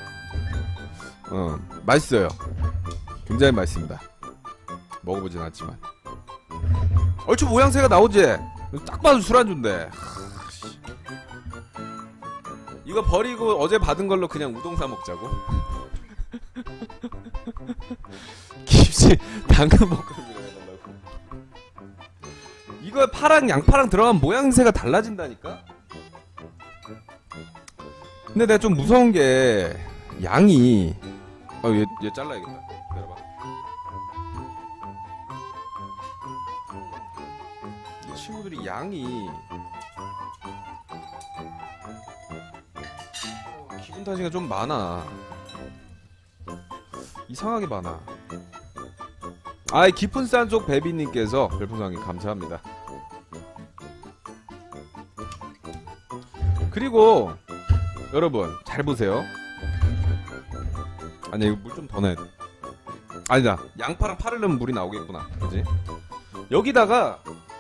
맛있어요. 굉장히 맛있습니다. 먹어보진 않았지만 얼추 모양새가 나오지? 딱 봐도 술안주인데. 이거 버리고 어제 받은 걸로 그냥 우동 사 먹자고. 김치 당근볶음이라 해달라고. 이거 파랑 양파랑 들어가면 모양새가 달라진다니까? 근데 내가 좀 무서운 게 양이 얘 잘라야겠다. 내려봐. 이 친구들이 양이 기분 탓인가 좀 많아. 이상하게 많아. 깊은 산속 베비님께서 별풍선이 감사합니다. 그리고 여러분 잘 보세요. 아니 이거 물 좀 더 넣어야 돼. 아니다, 양파랑 파를 넣으면 물이 나오겠구나. 그지? 여기다가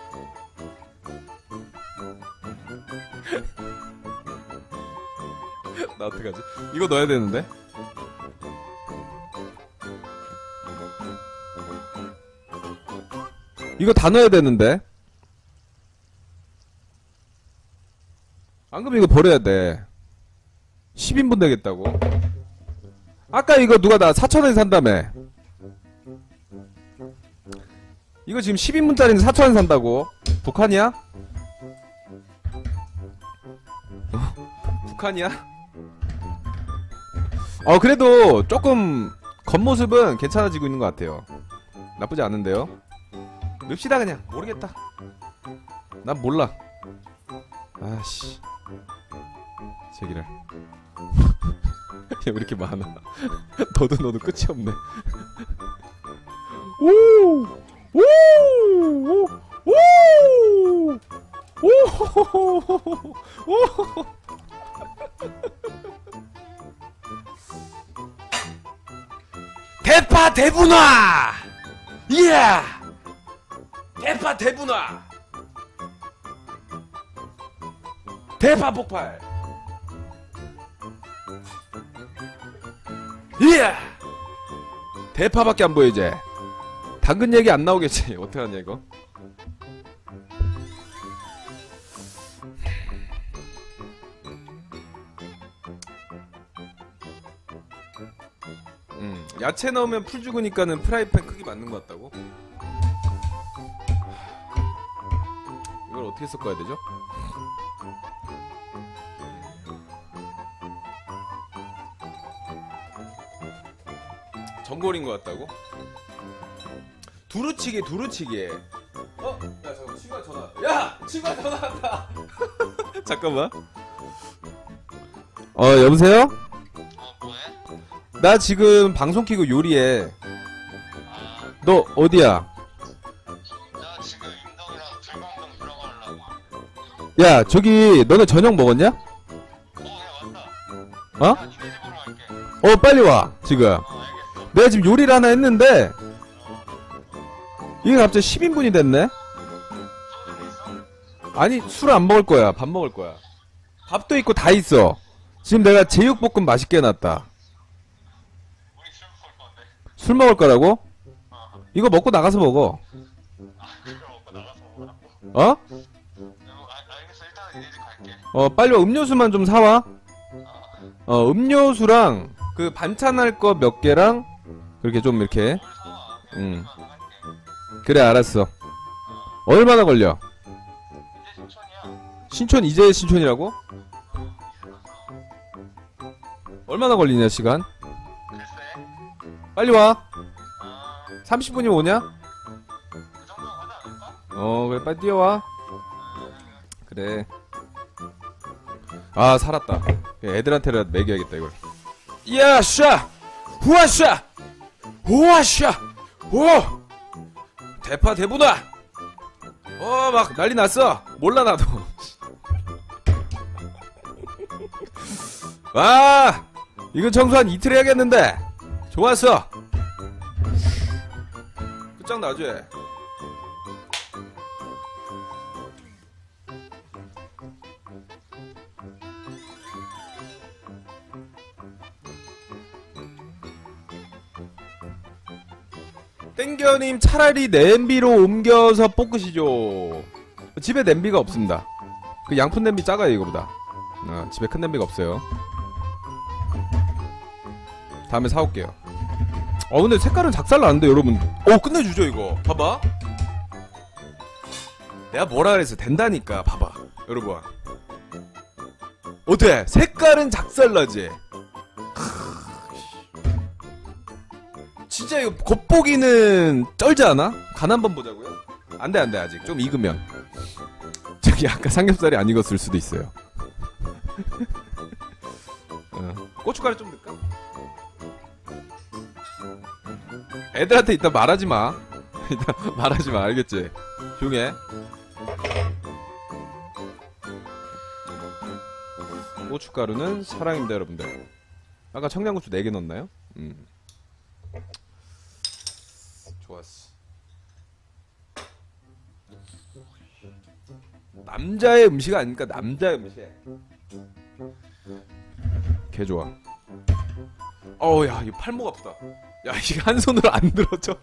나 어떡하지? 이거 넣어야 되는데. 이거 다 넣어야 되는데. 안 그러면 이거 버려야 돼. 10인분 되겠다고. 아까 이거 누가 나 4,000원에 산다며. 이거 지금 10인분짜리인데 4,000원 산다고. 북한이야? 북한이야? 그래도 조금 겉모습은 괜찮아지고 있는 것 같아요. 나쁘지 않은데요. 늡시다 그냥. 모르겠다. 난 몰라. 아씨. 제기랄. 왜 이렇게 많아? 너도 끝이 없네. 오! 오! 오! 오! 오! 오! 대파 대분화! 예! 대파 대분화! 대파 폭발! 예! 대파밖에 안 보여 이제. 당근 얘기 안 나오겠지. 어떡하냐 이거. 야채 넣으면 풀 죽으니까는 프라이팬 크기 맞는 것 같다고? 이걸 어떻게 섞어야 되죠? 전골인 것 같다고? 두루치기. 야 잠깐만 친구가 전화 왔다. 야! 친구가 전화 왔다. 잠깐만. 여보세요? 뭐해? 나 지금 방송 키고 요리해. 너 어디야? 나 지금 임덕이랑 불광동 들어가려고. 야 저기 너네 저녁 먹었냐? 야, 왔다. 어? 나 니네 집으로 갈게. 빨리 와 지금. 알겠어. 내가 지금 요리를 하나 했는데 이게 갑자기 10인분이 됐네? 소주 있어? 아니 술 안 먹을 거야. 밥 먹을 거야. 밥도 있고 다 있어. 지금 내가 제육볶음 맛있게 해놨다. 우리 술 먹을 건데. 술 먹을 거라고? 이거 먹고 나가서 먹어. 그걸 먹고 나가서 먹으라고. 어? 알겠어. 일단은 니네 집 갈게. 빨리 와. 음료수만 좀 사와. 음료수랑 그 반찬할 거 몇 개랑 그렇게 좀 이렇게. 뭘 사와. 응. 갈게. 그래 알았어. 얼마나 걸려? 이제 신촌이야. 신촌 이제 신촌이라고? 얼마나 걸리냐 시간? 글쎄. 빨리 와. 30분이면 30분이면 오냐? 그 정도 하지 않을까? 그래 빨리 뛰어와. 그래. 아 살았다. 애들한테라도 먹여야겠다 이걸. 야샤! 후아샤! 후아샤! 오! 대파 대분화! 막 난리 났어. 몰라 나도. 아! 이건 청소 한 이틀 해야겠는데. 좋았어. 끝장나지? 땡겨님 차라리 냄비로 옮겨서 볶으시죠. 집에 냄비가 없습니다. 그 양푼 냄비 작아요 이거보다. 집에 큰 냄비가 없어요. 다음에 사올게요. 근데 색깔은 작살나는데 여러분. 끝내주죠 이거. 봐봐. 내가 뭐라 그랬어. 된다니까. 봐봐 여러분. 어때? 색깔은 작살나지? 진짜 이거 겉보기는 쩔지 않아? 간 한번 보자고요? 안돼 아직 좀 익으면. 저기 아까 삼겹살이 안 익었을 수도 있어요. 고춧가루 좀 넣을까? 애들한테 이따 말하지마. 이따 말하지마 알겠지? 조용해. 고춧가루는 사랑입니다 여러분들. 아까 청양고추 4개 넣었나요? 좋았어. 남자의 음식 아닙니까? 남자의 음식. 개 좋아. 야 이거 팔목 아프다. 야 이게 한 손으로 안 들어져.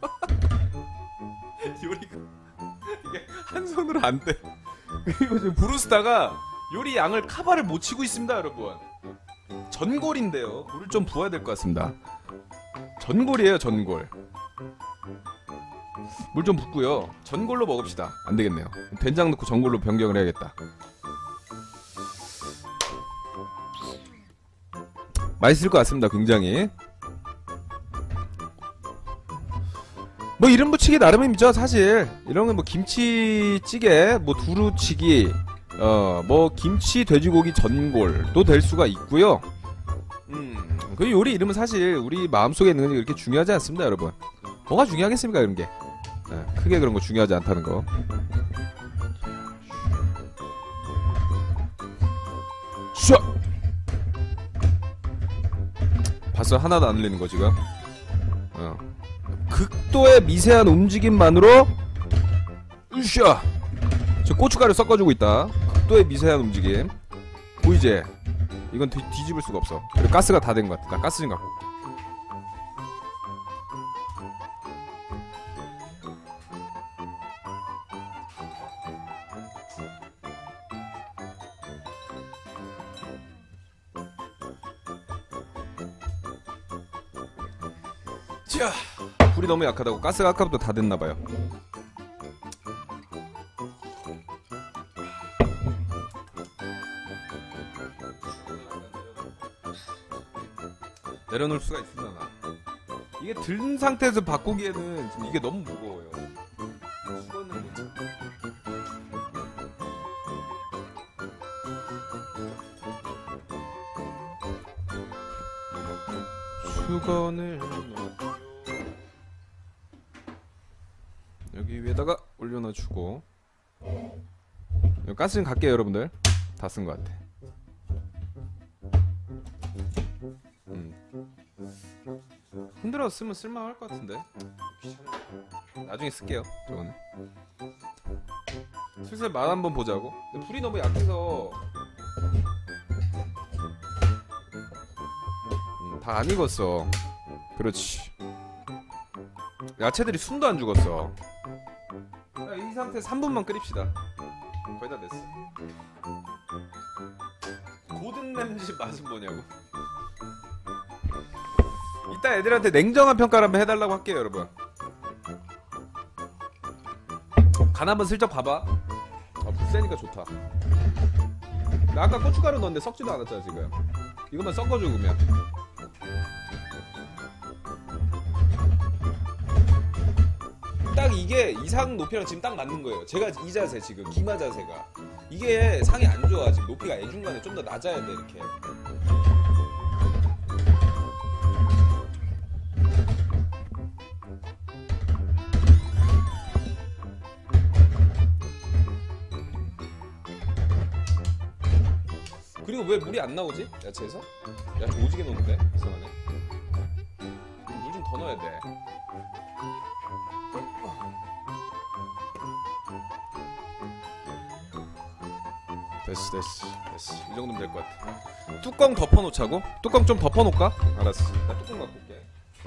요리가 이게 한 손으로 안 돼. 그리고 지금 브루스타가 요리 양을 카바를 못 치고 있습니다 여러분. 전골인데요. 물을 좀 부어야 될 것 같습니다. 전골이에요 전골. 물 좀 붓고요. 전골로 먹읍시다. 안 되겠네요. 된장 넣고 전골로 변경을 해야겠다. 맛있을 것 같습니다. 굉장히. 뭐 이름 붙이기 나름입니다 사실. 이런 건 뭐 김치찌개, 뭐 두루치기, 뭐 김치 돼지고기 전골도 될 수가 있고요. 그 요리 이름은 사실 우리 마음속에 있는 게 그렇게 중요하지 않습니다 여러분. 뭐가 중요하겠습니까 이런 게. 크게 그런 거 중요하지 않다는 거. 슈! 봤어? 하나도 안 울리는 거 지금. 극도의 미세한 움직임만으로 으쌰! 저 고춧가루 섞어주고 있다. 극도의 미세한 움직임 보이지? 이건 뒤집을 수가 없어. 그리고 가스가 다 된 것 같아. 나 가스 좀 갖고. 자, 불이 너무 약하다고 가스가 아까부터 다 됐나봐요. 내려놓을 수가 있으려나? 이게 든 상태에서 바꾸기에는 지금 이게 너무 무거워요. 수건을 못 잡- 수건을 여기 위에다가 올려놔주고. 가스 좀 갈게요 여러분들. 다 쓴 것 같아. 흔들어 쓰면 쓸만할 것 같은데. 나중에 쓸게요 저거는. 슬슬 맛 한번 보자고. 근데 불이 너무 약해서 다 안 익었어. 그렇지. 야채들이 숨도 안 죽었어. 자, 이 상태 3분만 끓입시다. 거의 다 됐어. 고든 램지 맛은 뭐냐고. 이따 애들한테 냉정한 평가를 한번 해달라고 할게요 여러분. 간 한번 슬쩍 봐봐. 불 세니까 좋다. 나 아까 고춧가루 넣었는데 썩지도 않았잖아 지금. 이것만 섞어줘 그러면. 딱 이게 이상 높이랑 지금 딱 맞는 거예요. 제가 이 자세 지금 기마 자세가 이게 상이 안 좋아. 지금 높이가 애중간에 좀 더 낮아야 돼 이렇게. 그리고 왜 물이 안 나오지? 야채에서? 야채 오지게 넣는데? 이상하네. 물 좀 더 넣어야 돼. 됐어. 이 정도면 될 것 같아. 뚜껑 덮어놓자고? 뚜껑 좀 덮어놓을까? 알았어. 나 뚜껑 갖고 올게.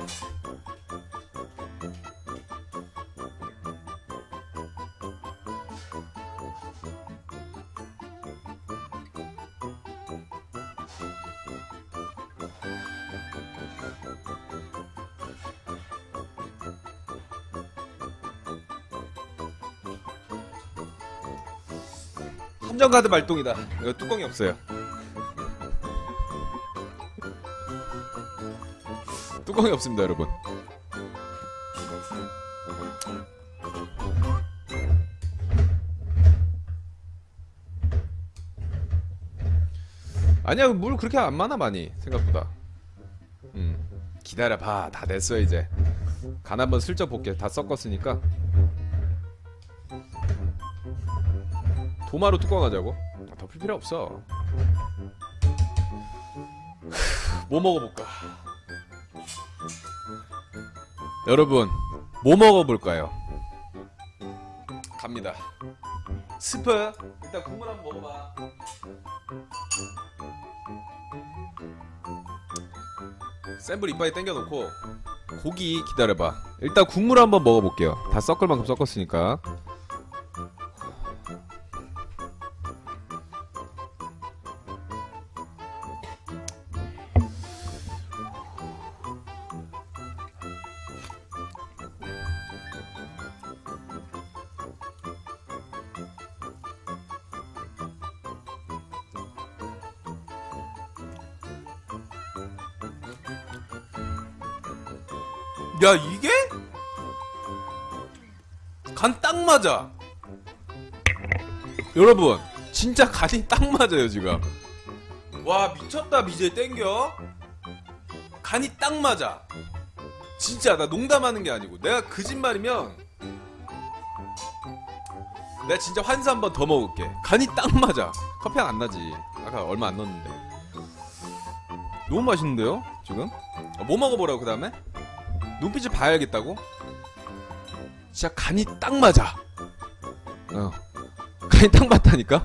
함정가드 발동이다. 이거 뚜껑이 없어요. 뚜껑이 없습니다 여러분. 아니야 물 그렇게 안 많아 많이 생각보다. 기다려봐 다 됐어 이제. 간 한번 슬쩍 볼게. 다 섞었으니까. 도마로 뚜껑 하자고? 덮을 필요 없어. 뭐 먹어볼까? 여러분 뭐 먹어볼까요? 갑니다. 스프 일단 국물 한번 먹어봐. 센 불 이빨에 당겨놓고 고기 기다려봐. 일단 국물 한번 먹어볼게요. 다 섞을 만큼 섞었으니까. 야 이게? 간 딱 맞아. 여러분 진짜 간이 딱 맞아요 지금. 와 미쳤다. BJ 땡겨. 간이 딱 맞아. 진짜 나 농담하는 게 아니고 내가 거짓말이면 내가 진짜 환사 한 번 더 먹을게. 간이 딱 맞아. 커피향 안 나지. 아까 얼마 안 넣었는데. 너무 맛있는데요 지금? 뭐 먹어보라고 그 다음에? 눈빛을 봐야겠다고? 진짜 간이 딱 맞아. 간이 딱 맞다니까?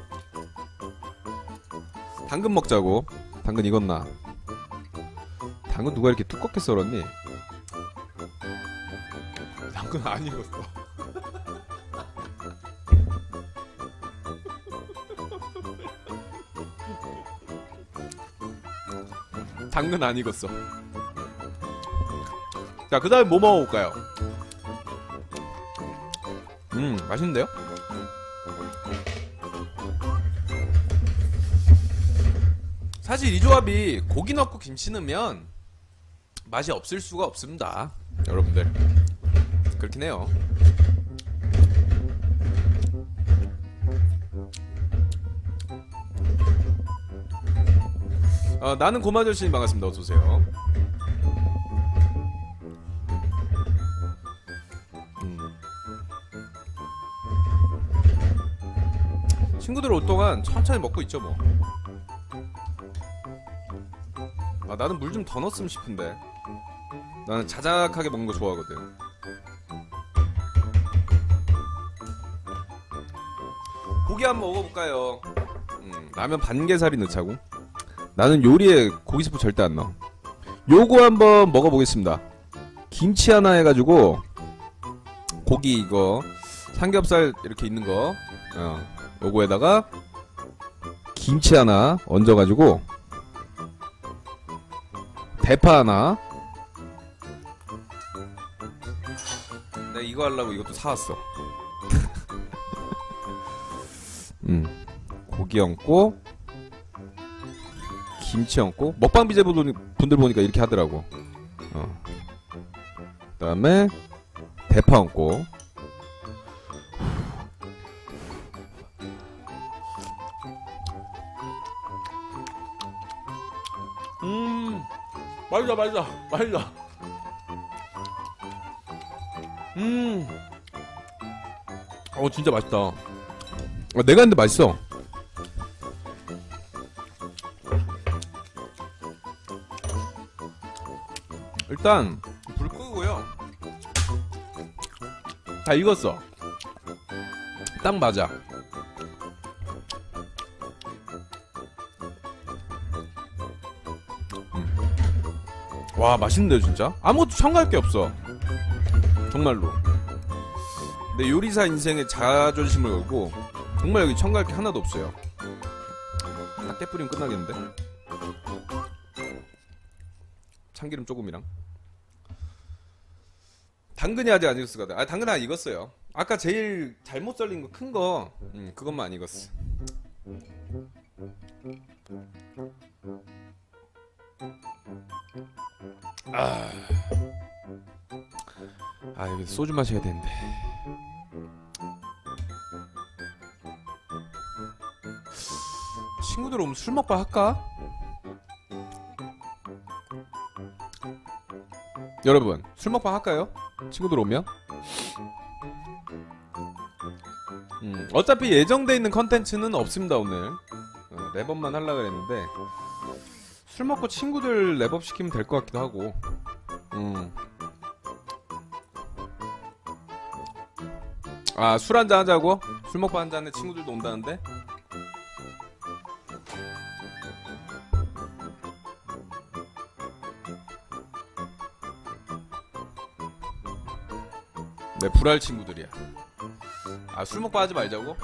당근 먹자고. 당근 익었나? 당근 누가 이렇게 두껍게 썰었니? 당근 안 익었어. 당근 안 익었어. 자, 그 다음에 뭐 먹어볼까요? 맛있는데요? 사실 이 조합이 고기 넣고 김치 넣으면 맛이 없을 수가 없습니다. 여러분들. 그렇긴 해요. 나는 고마절씨님 반갑습니다. 어서오세요. 친구들 올 동안 천천히 먹고 있죠 뭐. 나는 물 좀 더 넣었으면 싶은데. 나는 자작하게 먹는 거 좋아하거든. 고기 한번 먹어볼까요? 라면 반개살이 넣자고? 나는 요리에 고기 스프 절대 안 넣어. 요거 한번 먹어보겠습니다. 김치 하나 해가지고 고기 이거 삼겹살 이렇게 있는 거 요거에다가 김치 하나 얹어가지고 대파 하나. 내가 이거 하려고 이것도 사왔어. 고기 얹고 김치 얹고 먹방 BJ 분들 보니까 이렇게 하더라고. 그 다음에 대파 얹고 맛있다. 진짜 맛있다. 내가 했는데 맛있어. 일단 불 끄고요. 다 익었어. 딱 맞아. 와 맛있는데요 진짜? 아무것도 첨가할 게 없어 정말로. 내 요리사 인생에 자존심을 걸고 정말 여기 첨가할 게 하나도 없어요. 딱 뿌리면 끝나겠는데? 참기름 조금이랑. 당근이 아직 안 익었을. 당근 안 익었어요. 아까 제일 잘못 썰린 거 큰 거 그것만 안 익었어. 여기 소주 마셔야 되는데. 친구들 오면 술 먹방 할까? 여러분 술 먹방 할까요? 친구들 오면? 어차피 예정돼 있는 컨텐츠는 없습니다 오늘. 랩업만 하려고 했는데 술 먹고 친구들 랩업 시키면 될 것 같기도 하고. 술 한잔 하자고? 술 먹고 한잔에 친구들도 온다는데? 내 불알 친구들이야. 술 먹고 하지 말자고?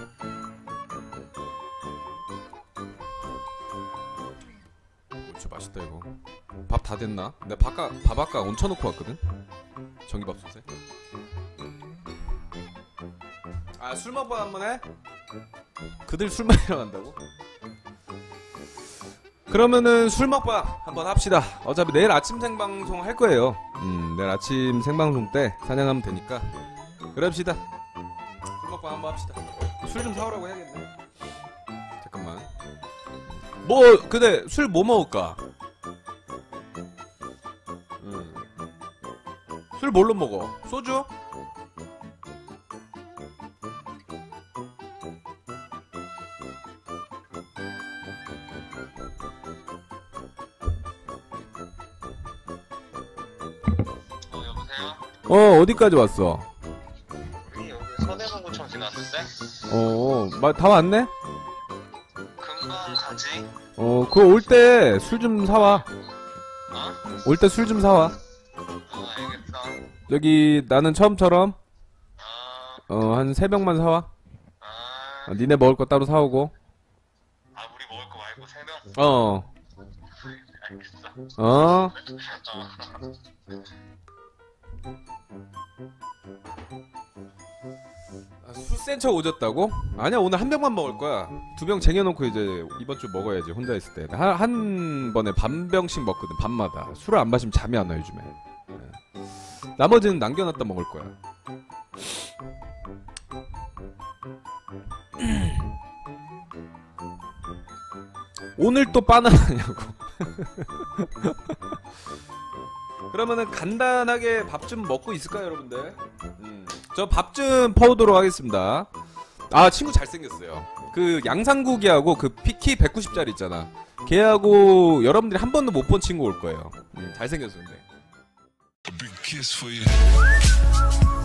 진짜 맛있다 이거. 밥 다 됐나? 내가 밥 아까 얹혀놓고 왔거든? 전기밥솥에. 술 먹방 한번 해? 그들 술 마시러 간다고? 그러면은 술 먹방 한번 합시다. 어차피 내일 아침 생방송 할 거예요. 내일 아침 생방송 때 사냥하면 되니까 그럽시다. 먹방 한번 합시다. 술 좀 사오라고 해야겠네. 잠깐만. 근데 술 뭐 먹을까? 술 뭘로 먹어? 소주? 여보세요? 어디까지 왔어? 우리 여기 서대문구청 지났는데? 다 왔네? 금방 가지? 그거 올 때 술 좀 사와. 어? 올 때 술 좀 사와. 알겠어. 여기 나는 처음처럼 한 3병만 사와. 니네 먹을 거 따로 사오고. 우리 먹을 거 말고 3명? 알겠어. 어. 술 센 척 오졌다고? 아니야, 오늘 한 병만 먹을 거야. 2병 쟁여놓고 이제 이번 주 먹어야지, 혼자 있을 때. 한 번에 반 병씩 먹거든, 밤마다. 술을 안 마시면 잠이 안 와, 요즘에. 나머지는 남겨놨다 먹을 거야. 오늘 또 바나나냐고. 그러면은 간단하게 밥 좀 먹고 있을까요, 여러분들? 저 밥 좀 퍼오도록 하겠습니다. 친구 잘생겼어요. 그 양상국이하고 그 키 190짜리 있잖아. 걔하고 여러분들이 한 번도 못 본 친구 올 거예요. 잘생겼어, 근데. A big kiss for you.